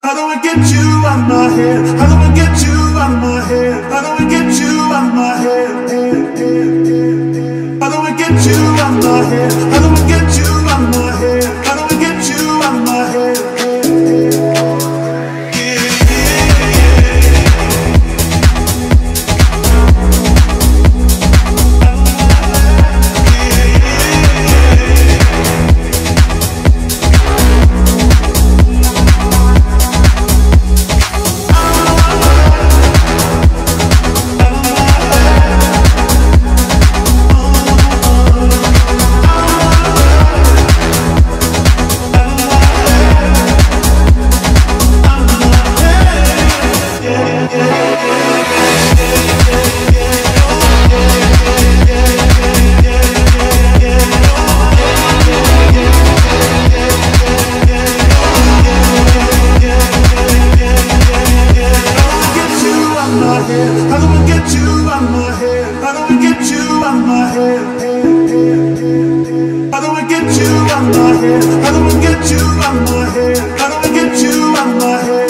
How do I get you out of my head? How do I get you out of my head? How do I get you out of my head? How do I get you out of my head? How do I get you out of my head? How do I get you out of my head? How do I get you out of my head? How do I get you out of my head? How do I get you out of my head? How do I get you out of my head? How do I get you out of my head?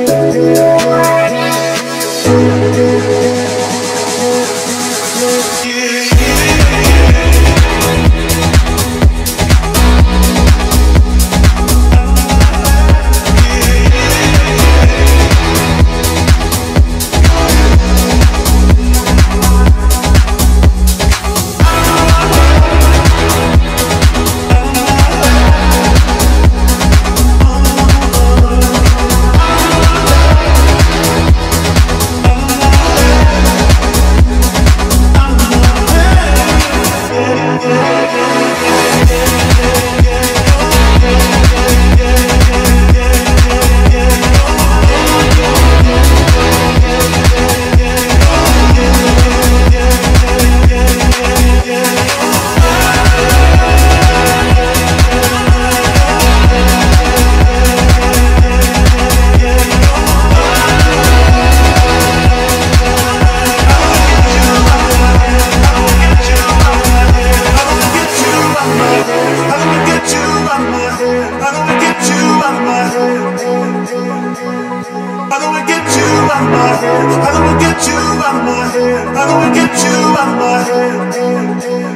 How do I get you out of my head? How do I get you out of my head? How do I get you out of my head?